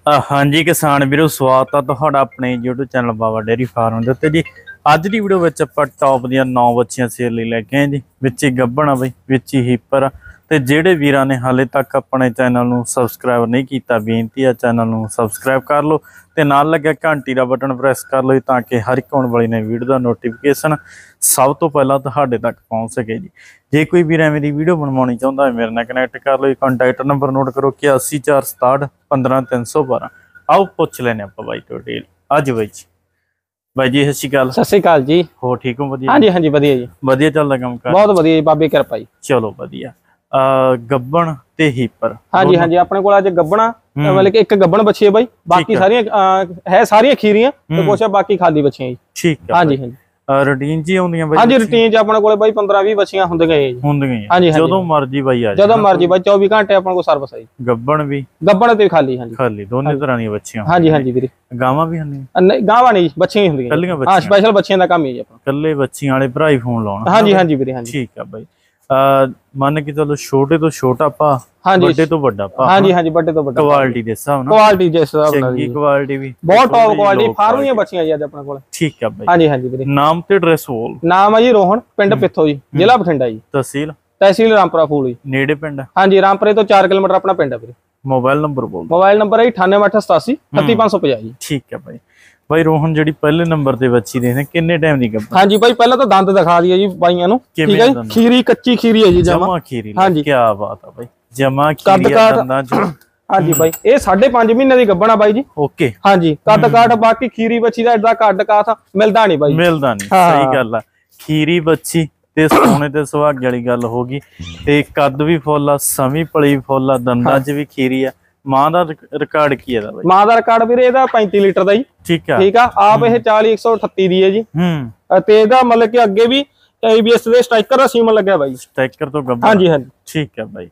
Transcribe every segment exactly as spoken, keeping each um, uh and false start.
हाँ जी किसान वीरो स्वागत है तुहाडा अपने YouTube channel Baba dairy farm के उत्ते जी। अज की वीडियो में आप टॉप दी नौ बच्चियां सेल लई लैके आए जी। विच ही गब्बण आ बई, विच ही हीपर आ। ते जेड़े वीरां ने हाले तक अपने चैनल नूं सबसक्राइब नहीं किया, बेनती है चैनल नूं सबसक्राइब कर लो ते नाल लग्या घंटी दा बटन प्रेस कर लो ताकि हर एक आने वाली ने वीडियो का नोटिफिकेशन सब तो पहला तुहाडे तक पहुँच सके जी। जे कोई वीर एवें दी वीडियो बनवानी चाहुंदा है मेरे नाल कनैक्ट कर लो। कॉन्टैक्ट नंबर नोट करो इक्यासी चार सताहठ पंद्रह तीन सौ बारह। आओ पुछ लेने आप बाई तो डिटेल अज बाई जी। बाई जी सत श्री अकाल। सत श्री अकाल जी। हो ठीक हो? वधिया? हाँ जी हाँ जी वधिया जी, वधिया चलदा काम कर? बहुत वधिया जी, बाबे किरपा जी। चलो वधिया। गब्बण ते हीपर? हाँ जी हाँ जी, अपने कोल अज गब्बणा मतलब कि एक गब्बण बच्ची है बाई, बाकी सारियां है सारियां खीरियां ते कुछ बाकी खाली बच्चियां जी। ठीक है। हाँ जी हाँ जी, रूटीन जी आउंदियां बाई? हाँ जी रूटीन च अपने कोल बाई पंद्रह बीस बच्चियां हुंदियां जी। हुंदियां हाँ जी, जदों मर्जी बाई आ जाए, जदों मर्जी बाई चौबीस घंटे अपने को सर्विस है। गब्बण भी गब्बण ते खाली? हाँ जी खाली दोनों तरह दी बच्चियां? हाँ जी हाँ जी वीरे। गावां भी हंदी? नहीं गावां नहीं, बच्चियां ही हुंदियां। कल्लियां हां स्पेशल बच्चियां दा काम ही है अपना। कल्ले बच्चियां वाले भरा ही फोन लाउणा? हाँ जी हाँ जी वीरे। हाँ जी ठीक है बाई। मन के चलो छोटे तो छोटा पा, हाँ जी बड़े तो बड़ा पा। हाँ जी हाँ जी, बड़े तो बड़ा। क्वालिटी दे हिसाब नाल? क्वालिटी दे हिसाब नाल चंगी क्वालिटी भी, बहुत टॉप क्वालिटी फार्म दी बच्चियां जी अज अपने कोल। ठीक है भाई। हाँ जी हाँ जी वीरे। नाम ते एड्रेस बोल? नाम है जी रोहन, पिंड पिथो जी, जिला बठिंडा जी। तहसील? तहसील रामपुरा फूल जी। नेड़े पिंड? हाँ जी रामपुरे तो चार किलोमीटर अपना पिंड है वीरे। मोबाइल नंबर बोल? मोबाइल नंबर है अठानवे अठ सतासी अठत्ती पांच सौ पचास जी। ठीक है भाई। भाई रोहन जी पहले नंबर ते बच्ची देखने किन्ने टाइम दी गब्बण? हाँ जी भाई पहला तो दंद दिखा दिया जी बाइयां नु। ठीक है, खीरी कच्ची खीरी है जी, जमा खीरी। हाँ जी क्या बात है भाई, जमा खीरी दंदां च। हाँ जी भाई ये साढ़े पांच महीने दी गब्बण आ बाई जी। ओके। हाँ जी कद काट बाकी खीरी बच्ची दा एडा कद का था मिलदा नहीं बाई, मिलदा नहीं। सही गल है। खीरी बच्ची ते सोने ते सुहागे वाली गल होगी ते कद भी फुल आ, समी पली फुल आ, दंदां च भी खीरी आ। मां दा रिकॉर्ड की है भाई? मां दा रिकॉर्ड वीरे एदा पैंतीस लीटर दा जी। ठीक है। ठीक है आप ये चालीस एक सौ अठत्ती दी है जी। हम्म ते एदा मतलब कि अगे भी एबीएस दे स्ट्राइकर दा सीमन लग्या भाई। स्ट्राइकर तो गब्बण? हाँ जी हाँ जी। ठीक है भाई।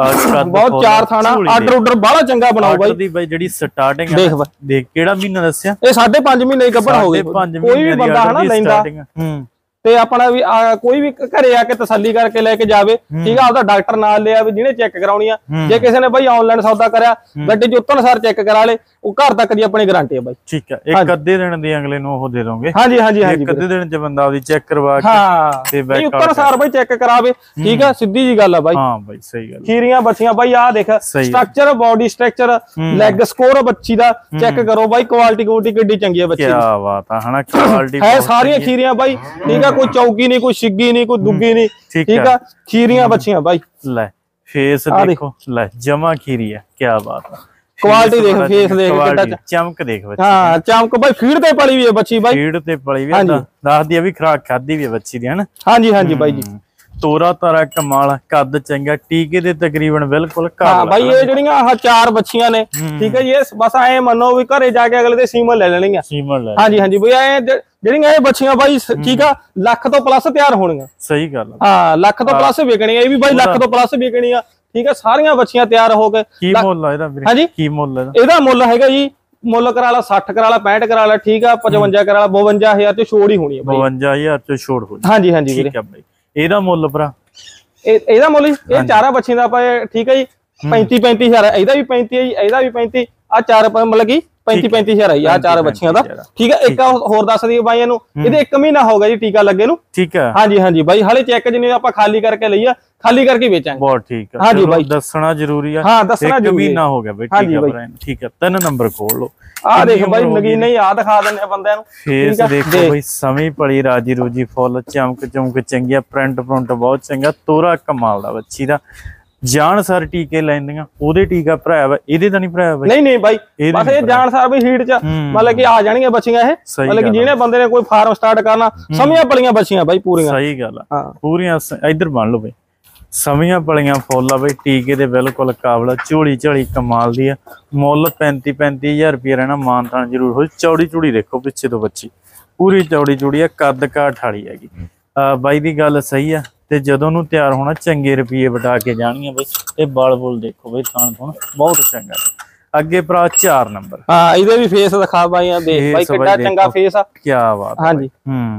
बहुत चार थाना आर्डर उडर बड़ा चंगा बनाओ भाई। दी भाई जेडी स्टार्टिंग है देख देख केड़ा महीना दस्या? ए साढ़े पांच महीने दी गब्बण हो गई। कोई भी बंदा है ना लैंदा हम्म ते अपना भी आ, कोई भी घरे आके तसल्ली करके लेके जावे। ठीक है, आपदा डॉक्टर नाल लिया भी जिहने चेक कराउणी आ। जे किसी ने भाई ऑनलाइन सौदा करया गड्डी च उतरन सार चेक करा ले, वो घर तक दी अपनी गारंटी है भाई। ठीक है। एक अद्धे दिन दी अगले नु ओह दे दोगे? हां जी हां जी हां जी, एक अद्धे दिन च बंदा आपदी चेक करवा के हां ते बैक उतरन सार भाई चेक करावे। ठीक है, सीधी जी गल है भाई। हां भाई सही गल। खीरियां बच्चियां भाई आ देख structure, body structure, leg score बच्ची दा चेक करो भाई, क्वालिटी क्वालिटी किड्डी चंगी है बच्ची दी। क्या बात है हना, क्वालिटी है सारी खीरियां भाई। ठीक है, कोई चौकी नहीं, कोई शिग्गी नहीं, कोई दुग्गी नहीं। ठीक है, खीरियां बच्चियां भाई। ले फेस देखो, ले जमा खीरी है। क्या बात है, क्वालिटी देख, फेस देख, कितना चमक देख बच्ची। हां चमक भाई, फीड ते पली हुई है बच्ची भाई। फीड ते पली हुई है, दस दी अभी खुराक खादी भी है बच्ची दी है ना? हां जी हां जी भाई जी। तोरा तारा कमाल, कद चंगा, टीके दे तकरीबन बिल्कुल घर। हां भाई ये जड़ियां आ चार बच्चियां ने। ठीक है, ये बस ऐ मनो भी घरे जाके अगले दे सीमन ले लेणियां। सीमन ले? हां जी हां जी भाई ऐ जड़ियां ये बच्चियां भाई ठीक है लाख तो प्लस तैयार होणियां। सही गल है। हां लाख तो प्लस विकणियां, ये भी भाई लाख तो प्लस विकणियां। ठीक है, सारियां बच्चियां तैयार हो गए। की मुੱਲ है ਇਹਦਾ? हां जी की ਮੁੱਲ है ਇਹਦਾ? ਮੁੱਲ ਹੈਗਾ ਜੀ ਮੁੱਲ ਕਰਾ ਲਾ साठ करा ला पैंठ करा ला। ठीक है, पचवंजा करा ला, बवंजा हज़ार ਚ ਛੋੜ ਹੀ ਹੋਣੀ ਹੈ ਭਾਈ। बवंजा हज़ार ਚ ਛੋੜ ਹੋਣੀ। हां जी हां जी ठीक है भाई। ਇਹਦਾ ਮੁੱਲ ਭਰਾ ਇਹਦਾ ਮੁੱਲ ਇਹ ਚਾਰਾਂ ਬੱਚੀਆਂ ਦਾ ਆਪਾਂ ਠੀਕ ਹੈ ਜੀ पैंतीस पैंतीस हज़ार है। ਇਹਦਾ ਵੀ पैंतीस है जी, ਇਹਦਾ ਵੀ पैंतीस। ਆ ਚਾਰ मतलब कि पैंतीस पैंतीस हज़ार है आ चार बच्चियां दा। ठीक है, एक होर दस दी बाईਆਂ ਨੂੰ ਇਹਦੇ ਇੱਕ ਮਹੀਨਾ ਹੋ ਗਿਆ ਜੀ ਟੀਕਾ ਲੱਗੇ ਨੂੰ। ठीक है। हां जी हां जी भाई, हाले चेक जिन्ने ਆਪਾਂ खाली करके लईया, खाली करके बेचांगे। बहुत ठीक है। हां जी भाई, दसना जरूरी है। हां दसना जरूरी है। महीना हो गया भाई। ठीक है ठीक है, तीन नंबर खोल लो। आ देख भाई नगीना ही आ दिखा देने बंदे नु। फेस देखो भाई, समी पड़ी राजी रूजी फुल, चमक चमक चंगी, प्रिंट प्रिंट बहुत चंगा, तोरा कमाल दा बच्ची दा। जान सार टीके लैंदियां, ओदे टीका भराया वा, इहदे तां नहीं भराया भाई? नहीं नहीं भाई, बस ये जान सार भी हीट च मतलब कि आ जाणियां बच्चियां ये, मतलब कि जिहने बंदे ने कोई फार्म स्टार्ट करना, समियां पलियां बच्चियां भाई पूरियां। सही गल है। पूरियां इधर बन लो भाई, समियां पलियां फुल आ भाई, टीके दे बिल्कुल काबल, झोली झोली कमाल दी है। मुੱਲ पैंती पैंती हज़ार रुपया रहना, मानतान जरूर हो। चौड़ी चूड़ी देखो पिछे तो बच्ची पूरी चौड़ी चूड़ी है, कद काठ वाली हैगी। बाई दी गल सही है। ते जदों नूं तैयार होना चंगे रुपये बटा के जानी है बई। ते बाल बुल देखो बई, थान थुन बहुत चंगा। अगे भरा चार नंबर। हां इहदे भी फेस दिखा बाईयां देख भाई, कितना चंगा फेस आ। क्या बात। हां जी हम्म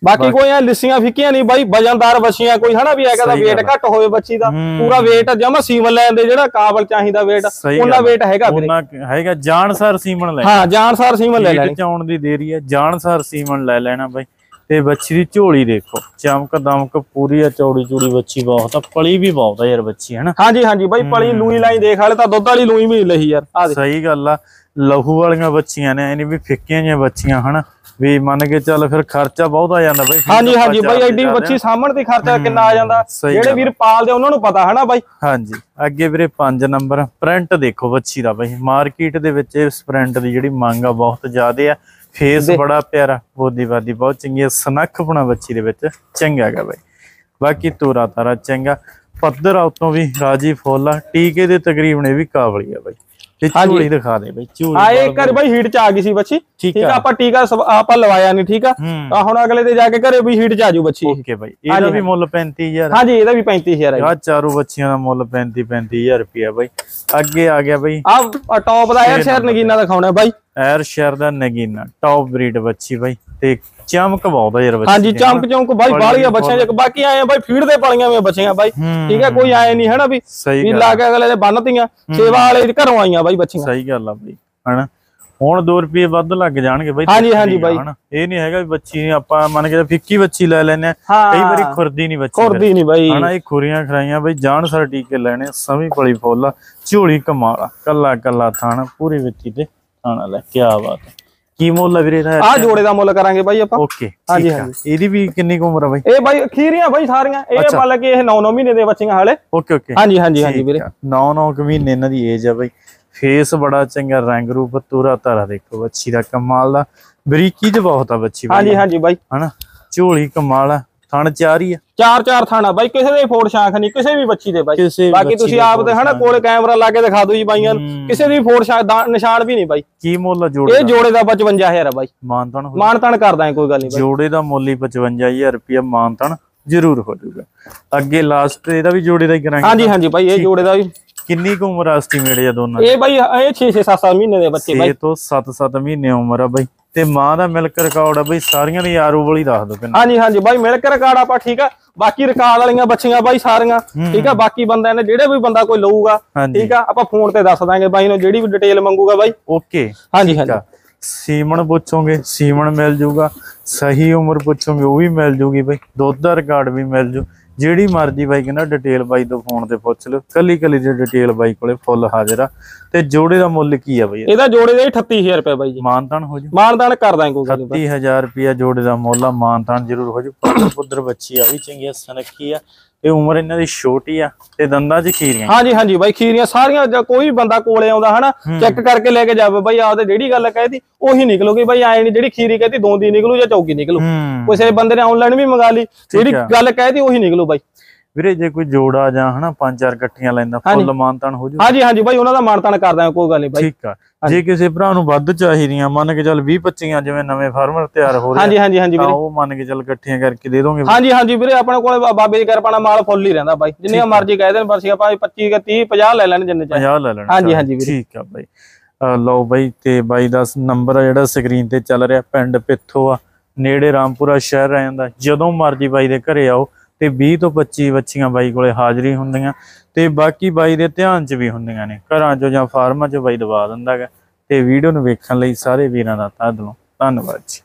ਬਾਕੀ ਕੋਈ ਐ ਲਿੱਸੀਆਂ ਫਿੱਕੀਆਂ ਨਹੀਂ ਬਾਈ, ਵਜਨਦਾਰ ਬੱਚੀਆਂ ਕੋਈ ਹਨਾ ਵੀ ਹੈਗਾ ਦਾ weight ਘੱਟ ਹੋਵੇ ਬੱਚੀ ਦਾ, ਪੂਰਾ weight ਜਮਾ ਸੀਮਨ ਲੈਣ ਦੇ ਜਿਹੜਾ ਕਾਬਲ ਚਾਹੀਦਾ weight ਉਹਨਾਂ weight ਹੈਗਾ ਵੀਰੇ, ਉਹਨਾਂ ਹੈਗਾ ਜਾਣਸਾਰ ਸੀਮਨ ਲੈ। ਹਾਂ ਜਾਣਸਾਰ ਸੀਮਨ ਲੈ ਲੈਣੀ, ਚਾਉਣ ਦੀ ਦੇਰੀ ਹੈ, ਜਾਣਸਾਰ ਸੀਮਨ ਲੈ ਲੈਣਾ ਬਾਈ। ਤੇ ਬੱਚੀ ਦੀ ਝੋਲੀ ਦੇਖੋ, ਚਮਕ ਦਮਕ ਪੂਰੀ ਆ, ਚੌੜੀ ਚੂੜੀ ਬੱਚੀ ਬਹੁਤ ਆ, ਪਲੀ ਵੀ ਬਹੁਤ ਆ ਯਾਰ ਬੱਚੀ ਹਨਾ। ਹਾਂਜੀ ਹਾਂਜੀ ਬਾਈ ਪਲੀ ਲੂਈ ਲਾਈ ਦੇਖ ਹਾਲੇ ਤਾਂ ਦੁੱਧ ਵਾਲੀ ਲੂਈ ਵੀ ਲਈ ਯਾਰ ਆ। ਸਹੀ ਗੱਲ ਆ, ਲਹੂ ਵਾਲੀਆਂ ਬੱਚੀਆਂ ਨੇ, ਐਨੀ ਵੀ ਫਿੱਕੀਆਂ ਜਿਹੀਆਂ ਬੱਚੀਆਂ ਹਨਾ, ਵੀ ਮੰਨ ਕੇ ਚੱਲ ਫਿਰ ਖਰਚਾ ਬਹੁਤ ਆ ਜਾਂਦਾ ਬਾਈ। ਹਾਂਜੀ ਹਾਂਜੀ ਬਾਈ ਐਡੀ ਬੱਚੀ ਸਾਹਮਣ ਤੇ ਖਰਚਾ ਕਿੰਨਾ ਆ ਜਾਂਦਾ, ਜਿਹੜੇ ਵੀਰ ਪਾਲਦੇ ਉਹਨਾਂ ਨੂੰ ਪਤਾ ਹਨਾ ਬਾਈ। ਹਾਂਜੀ ਅੱਗੇ ਵੀਰੇ ਪੰਜ ਨੰਬਰ ਪ੍ਰਿੰਟ ਦੇਖੋ ਬੱਚੀ ਦਾ ਬਾਈ, ਮਾਰਕੀਟ ਦੇ ਵਿੱਚ ਇਸ ਪ੍ਰਿੰਟ ਦੀ ਜਿਹੜੀ ਮੰਗ ਆ ਬਹੁਤ ਜ਼ਿਆਦਾ ਆ। ਫੇਸ ਬੜਾ ਪਿਆਰਾ, ਬੋਦੀ ਬਾਦੀ ਬਹੁਤ ਚੰਗੀ ਹੈ, ਸਨੱਖਪਣਾ ਬੱਚੀ ਦੇ ਵਿੱਚ ਚੰਗਾ ਹੈਗਾ ਬਾਈ। ਬਾਕੀ ਤੋਰਾ ਤਾਰਾ ਚੰਗਾ, ਪੱਧਰ ਆ ਉਤੋਂ ਵੀ ਰਾਜੀ ਫੁੱਲ ਆ, ਟੀਕੇ ਦੇ ਤਕਰੀਬਨ ਇਹ ਵੀ ਕਾਬਲੀ ਆ ਬਾਈ। ਤੇ ਝੋਲੀ ਦਿਖਾ ਦੇ ਬਾਈ, ਝੋਲੀ ਆ ਇੱਕ ਵਾਰ ਬਾਈ ਹੀਟ ਚ ਆ ਗਈ ਸੀ ਬੱਚੀ, ਠੀਕ ਆ, ਆਪਾਂ ਟੀਕਾ ਆਪਾਂ ਲਵਾਇਆ ਨਹੀਂ, ਠੀਕ ਆ, ਤਾਂ ਹੁਣ ਅਗਲੇ ਤੇ ਜਾ ਕੇ ਘਰੇ ਵੀ ਹੀਟ ਚ ਆਜੂ ਬੱਚੀ। ਓਕੇ ਬਾਈ, ਇਹਦਾ ਵੀ ਮੁੱਲ ਪੈਂਤੀ ਹਜ਼ਾਰ। ਹਾਂਜੀ ਇਹਦਾ ਵੀ ਪੈਂਤੀ ਹਜ਼ਾਰ ਹੈ। ਆ ਚਾਰੋਂ ਬੱਚੀਆਂ ਦਾ ਮੁੱਲ ਪੈਂਤੀ ਪੈਂਤੀ ਹਜ਼ਾਰ ਰੁਪਿਆ ਬਾਈ। ਅੱਗੇ ਆ ਗਿਆ ਬਾਈ ਆ ਟੌਪ ਦਾ ਯਾਰ ਸ਼ਹਿਰ ਨਗੀਨਾ ਦਿਖਾਉਣਾ ਬਾਈ, ਐਰ ਸ਼ਹਿਰ ਦਾ ਨਗੀਨਾ ਟੌਪ ਬਰੀਡ ਬੱਚੀ ਬਾਈ, ਤੇ ਚਮਕ ਬਹੁਤ ਆ ਯਾਰ ਬੱਚੀ। ਹਾਂਜੀ ਚਮਕ ਚਮਕ ਬਾਈ ਬਾਲੀਆਂ ਬੱਚੀਆਂ ਜੇ ਬਾਕੀ ਆਏ ਬਾਈ ਫੀਡ ਦੇ ਪਾਲੀਆਂ ਵੀ ਬੱਚੀਆਂ ਬਾਈ, ਠੀਕ ਹੈ, ਕੋਈ ਆਏ ਨਹੀਂ ਹਨਾ ਵੀ ਵੀ ਲਾ ਕੇ ਅਗਲੇ ਦੇ ਬੰਨਤੀਆਂ, ਸੇਵਾ ਵਾਲੇ ਘਰੋਂ ਆਈਆਂ ਬਾਈ ਬੱਚੀਆਂ। ਸਹੀ ਗੱਲ ਆ ਬਾਈ ਹਨਾ, ਹੁਣ ਦੋ ਰੁਪਏ ਵੱਧ ਲੱਗ ਜਾਣਗੇ ਬਾਈ। ਹਾਂਜੀ ਹਾਂਜੀ ਬਾਈ ਇਹ ਨਹੀਂ ਹੈਗਾ ਵੀ ਬੱਚੀ ਆਪਾਂ ਮੰਨ ਕੇ ਫਿੱਕੀ ਬੱਚੀ ਲੈ ਲੈਨੇ ਆ, ਕਈ ਵਾਰੀ ਖੁਰਦੀ ਨਹੀਂ ਬੱਚੀ, ਖੁਰਦੀ ਨਹੀਂ ਬਾਈ ਹਨਾ, ਇਹ ਖੁਰੀਆਂ ਖਰਾਈਆਂ ਬਾਈ, ਜਾਣ ਸਾਰ ਟੀਕੇ ਲੈਣੇ, ਸਮੀ ਪਲੀ ਫੁੱਲ, ਝੋਲੀ ਕਮਾਲ, ਕੱਲਾ ਕੱਲਾ ਥਾਣਾ ਪੂਰੀ ਵਿੱਚੀ ਤੇ ਥਾਣਾ ਲੈ, ਕੀ ਬਾਤ ਹੈ। ਕੀ ਮੁੱਲ ਆ ਵੀਰੇ ਇਹਦਾ? ਆ ਜੋੜੇ ਦਾ ਮੁੱਲ ਕਰਾਂਗੇ ਬਾਈ ਆਪਾਂ। ਓਕੇ ਹਾਂਜੀ ਹਾਂਜੀ। ਇਹਦੀ ਵੀ ਕਿੰਨੀ ਕੁ ਉਮਰ ਆ ਬਾਈ? ਇਹ ਬਾਈ ਖੀਰੀਆਂ ਬਾਈ ਸਾਰੀਆਂ, ਇਹ ਮਤਲਬ ਕਿ ਇਹ ਨੌ ਨੌ ਮਹੀਨੇ ਦੇ ਬੱਚੀਆਂ ਹਾਲੇ। ਓਕੇ ਓਕੇ ਹਾਂਜੀ ਹਾਂਜੀ ਹਾਂਜੀ ਵੀਰੇ, ਨੌ ਨੌ ਮਹੀਨੇ ਇਹਨਾਂ ਦੀ ਏਜ ਆ ਬਾਈ। ਫੇਸ ਬੜਾ ਚੰਗਾ, ਰੰਗ ਰੂਪ ਤੂਰਾ ਤਾਰਾ ਦੇਖੋ ਬੱਚੀ ਦਾ ਕਮਾਲ ਦਾ, ਬਰੀਕੀ ਚ ਬਹੁਤ ਆ ਬੱਚੀ। ਹਾਂਜੀ ਹਾਂਜੀ ਬਾਈ ਹਨਾ, ਝੋਲੀ ਕਮਾਲ ਆ, ਥਣ ਚਾਰ ਹੀ ਆ, ਚਾਰ ਚਾਰ ਥਾਣਾ ਬਾਈ, ਕਿਸੇ ਦੇ ਫੋੜ ਸ਼ਾਂਖ ਨਹੀਂ ਕਿਸੇ ਵੀ ਬੱਚੀ ਦੇ ਬਾਈ। ਬਾਕੀ ਤੁਸੀਂ ਆਪ ਤੇ ਹਨਾ ਕੋਲੇ ਕੈਮਰਾ ਲਾ ਕੇ ਦਿਖਾ ਦਿਓ ਜੀ ਬਾਈਆਂ, ਕਿਸੇ ਦੀ ਫੋੜ ਸ਼ਾਂਖ ਨਿਸ਼ਾਨ ਵੀ ਨਹੀਂ ਬਾਈ। ਕੀ ਮੁੱਲ ਜੋੜੇ? ਇਹ ਜੋੜੇ ਦਾ ਪਚਵੰਜਾ ਹਜ਼ਾਰ ਆ ਬਾਈ। ਮਾਨਤਨ ਮਾਨਤਨ ਕਰਦਾ ਕੋਈ ਗੱਲ ਨਹੀਂ ਬਾਈ, ਜੋੜੇ ਦਾ ਮੁੱਲ ਹੀ ਪਚਵੰਜਾ ਹਜ਼ਾਰ ਰੁਪਇਆ, ਮਾਨਤਨ ਜ਼ਰੂਰ ਹੋ ਜਾਊਗਾ। ਅੱਗੇ ਲਾਸਟ ਇਹਦਾ ਵੀ ਜੋੜੇ ਦਾ ਹੀ ਕਰਾਂਗੇ। ਹਾਂਜੀ ਹਾਂਜੀ ਬਾਈ ਇਹ ਜੋੜੇ ਦਾ ਵੀ। ਕਿੰਨੀ ਕੁ ਉਮਰ ਐਸਟੀਮੇਟ ਹੈ ਦੋਨਾਂ ਦੀ? ਇਹ ਬਾਈ ਇਹ ਛੇ ਛੇ ਸੱਤ ਸੱਤ ਮਹੀਨੇ ਦੇ ਬੱਚੇ ਬਾਈ, ਛੇ ਤੋਂ ਸੱਤ ਸੱਤ ਮਹੀਨੇ ਉਮਰ ਆ ਬਾਈ। ਤੇ ਮਾਂ ਦਾ ਮਿਲਕ ਰਿਕਾਰਡ ਆ ਬਾਈ, ਸਾਰੀਆਂ ਦੀ ਆਰੂ ਵਾਲੀ ਦੱਸ ਦੋ ਕਿੰਨਾ। ਹਾਂਜੀ ਹਾਂਜੀ ਬਾਈ ਮਿਲਕ ਰਿਕਾਰਡ ਆਪਾਂ ਠੀਕ ਆ, ਬਾਕੀ ਰਿਕਾਰਡ ਵਾਲੀਆਂ ਬੱਚੀਆਂ ਬਾਈ ਸਾਰੀਆਂ ਠੀਕ ਆ। ਬਾਕੀ ਬੰਦਿਆਂ ਨੇ ਜਿਹੜੇ ਵੀ ਬੰਦਾ ਕੋਈ ਲਊਗਾ ਠੀਕ ਆ, ਆਪਾਂ ਫੋਨ ਤੇ ਦੱਸ ਦਾਂਗੇ ਬਾਈ ਨੂੰ ਜਿਹੜੀ ਵੀ ਡਿਟੇਲ ਮੰਗੂਗਾ ਬਾਈ। ਓਕੇ ਹਾਂਜੀ ਹਾਂਜੀ। ਸੀਮਨ ਪੁੱਛੋਗੇ ਸੀਮਨ ਮਿਲ ਜੂਗਾ, ਸਹੀ ਉਮਰ ਪੁੱਛੋਗੇ ਉਹ ਵੀ ਮਿਲ ਜੂਗੀ ਬਾਈ, ਦੁੱਧ ਦਾ ਰਿਕਾਰਡ ਵੀ ਮਿਲ ਜੂ, ਜਿਹੜੀ ਮਰਜੀ ਬਾਈ ਕਹਿੰਦਾ ਡਿਟੇਲ ਬਾਈ ਤੋਂ ਫੋਨ ਤੇ ਪੁੱਛ ਲਿਓ, ਕੱਲੀ ਕੱਲੀ ਦੀ ਡਿਟੇਲ ਬਾਈ ਕੋਲੇ ਫੁੱਲ ਹਾਜ਼ਰ ਆ। ਤੇ ਜੋੜੇ ਦਾ ਮੁੱਲ ਕੀ ਆ ਬਾਈ ਇਹਦਾ? ਜੋੜੇ ਦਾ ਅਠੱਤੀ ਹਜ਼ਾਰ ਰੁਪਏ ਬਾਈ ਜੀ। ਮਾਨਤਾਨ ਹੋ ਜੂ? ਮਾਨਤਾਨ ਕਰ ਦਾਂਗੇ ਕੋਈ ਗੱਲ ਨਹੀਂ। ਅਠੱਤੀ ਹਜ਼ਾਰ ਰੁਪਇਆ ਜੋੜੇ ਦਾ ਮੁੱਲ ਆ, ਮਾਨਤਾਨ ਜ਼ਰੂਰ ਹੋ ਜੂ। ਪੁੱਤਰ ਪੁੱਤਰ ਬੱਚੀ ਆ ਵੀ ਚੰਗੀ ਸਨੱਖੀ ਆ, ਤੇ ਉਮਰ ਇਹਨਾਂ ਦੀ ਛੋਟੀ ਆ, ਤੇ ਦੰਦਾਂ 'ਚ ਖੀਰੀਆਂ। ਹਾਂਜੀ ਹਾਂਜੀ ਬਾਈ ਖੀਰੀਆਂ ਸਾਰੀਆਂ, ਕੋਈ ਬੰਦਾ ਕੋਲੇ ਆਉਂਦਾ ਹਨਾ ਚੈੱਕ ਕਰਕੇ ਲੈ ਕੇ ਜਾਵੇ ਬਾਈ, ਆਪਦੇ ਜਿਹੜੀ ਗੱਲ ਕਹਿਤੀ ਉਹੀ ਨਿਕਲੂਗੀ ਬਾਈ। ਐ ਨਹੀਂ ਜਿਹੜੀ ਖੀਰੀ ਕਹਿਤੀ ਦੋਂਦੀ ਨਿਕਲੂ ਜਾਂ ਚੌਕੀ ਨਿਕਲੂ, ਕਿਸੇ ਬੰਦੇ ਨੇ ਆਨਲਾਈਨ ਵੀ ਮੰਗਾ ਲਈ, ਜਿਹੜੀ ਗੱਲ ਕਹਿਤੀ ਉਹੀ ਨਿਕਲੂ ਬਾਈ। ਵੀਰੇ ਜੇ ਕੋਈ ਜੋੜਾ ਜਾਂ ਹਨਾ ਪੰਜ ਚਾਰ ਇਕੱਠੀਆਂ ਲੈਂਦਾ ਫੁੱਲ ਮਾਨਤਾਨ ਹੋ ਜੂ? ਹਾਂਜੀ ਹਾਂਜੀ ਬਾਈ ਉਹਨਾਂ ਦਾ ਮਾਨਤਾਨ ਕਰਦਾ ਕੋਈ ਗੱਲ ਨਹੀਂ ਬਾਈ। ਠੀਕ ਆ। ਜੇ ਕਿਸੇ ਭਰਾ ਨੂੰ ਵੱਧ ਚਾਹੀਦੀਆਂ, ਮੰਨ ਕੇ ਚੱਲ ਵੀਹ ਪੱਚੀਆਂ ਜਿਵੇਂ ਨਵੇਂ ਫਾਰਮਰ ਤਿਆਰ ਹੋ ਰਹੇ, ਹਾਂਜੀ ਹਾਂਜੀ ਹਾਂਜੀ ਵੀਰੇ, ਉਹ ਮੰਨ ਕੇ ਚੱਲ ਇਕੱਠੀਆਂ ਕਰਕੇ ਦੇ ਦੋਗੇ? ਹਾਂਜੀ ਹਾਂਜੀ ਵੀਰੇ ਆਪਣੇ ਕੋਲ ਬਾਬੇ ਦੀ ਕਿਰਪਾ ਨਾਲ ਮਾਲ ਫੁੱਲ ਹੀ ਰਹਿੰਦਾ ਬਾਈ, ਜਿੰਨੀਆਂ ਮਰਜ਼ੀ ਕਹਿ ਦੇਣ ਬਸ ਆਪਾਂ ਪੱਚੀ ਤੀਹ ਪੰਜਾਹ ਲੈ ਲੈਣ ਜਿੰਨੇ ਚਾਹੀਦੇ ਪੰਜਾਹ ਲੈ ਲੈਣ। ਹਾਂਜੀ ਹਾਂਜੀ ਵੀਰੇ ਠੀਕ ਆ ਬਾਈ। ਲਓ ਬਾਈ, ਤੇ ਬਾਈ ਦਾ ਨੰਬਰ ਆ ਜਿਹੜਾ ਸਕਰੀਨ ਤੇ ਚੱਲ ਰਿਹਾ, ਪਿੰਡ ਪਿੱਥੋਂ ਆ, ਨੇੜੇ ਰਾਮਪੁਰਾ ਸ਼ਹਿਰ ਰਹਿ ਜਾਂਦਾ। ਜਦੋਂ ਮਰਜ਼ੀ ਬਾਈ ਦੇ ਘਰੇ ਆਓ, ਤੇ ਵੀਹ ਤੋਂ ਪੱਚੀ ਬੱਚੀਆਂ ਬਾਈ ਕੋਲੇ ਹਾਜ਼ਰੀ ਹੁੰਦੀਆਂ, ਤੇ ਬਾਕੀ ਬਾਈ ਦੇ ਧਿਆਨ 'ਚ ਵੀ ਹੁੰਦੀਆਂ ਨੇ, ਘਰਾਂ 'ਚੋਂ ਜਾਂ ਫਾਰਮਾਂ 'ਚੋਂ ਬਾਈ ਦਵਾ ਦਿੰਦਾ ਗਾ। ਤੇ ਵੀਡੀਓ ਨੂੰ ਵੇਖਣ ਲਈ ਸਾਰੇ ਵੀਰਾਂ ਦਾ ਤਹਿ ਦਿਲੋਂ ਧੰਨਵਾਦ ਜੀ।